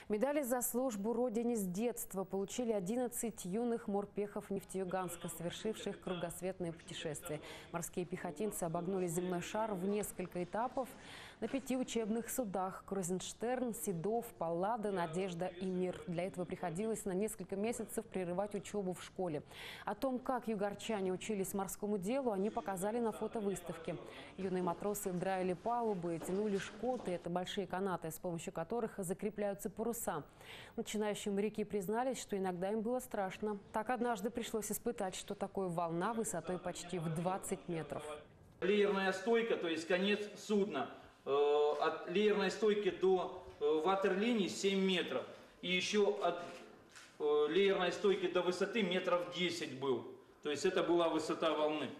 Медали за службу Родине с детства получили 11 юных морпехов Нефтеюганска, совершивших кругосветное путешествие. Морские пехотинцы обогнули земной шар в несколько этапов на 5 учебных судах: Крузенштерн, Седов, Паллада, Надежда и Мир. Для этого приходилось на несколько месяцев прерывать учебу в школе. О том, как югорчане учились морскому делу, они показали на фотовыставке. Юные матросы драили палубы, тянули шкоты. Это большие канаты, с помощью которых закрепляются паруса. Начинающие моряки признались, что иногда им было страшно. Так однажды пришлось испытать, что такое волна высотой почти в 20 метров. Леерная стойка, то есть конец судна. От леерной стойки до ватерлинии 7 метров. И еще от леерной стойки до высоты метров 10 был. То есть это была высота волны.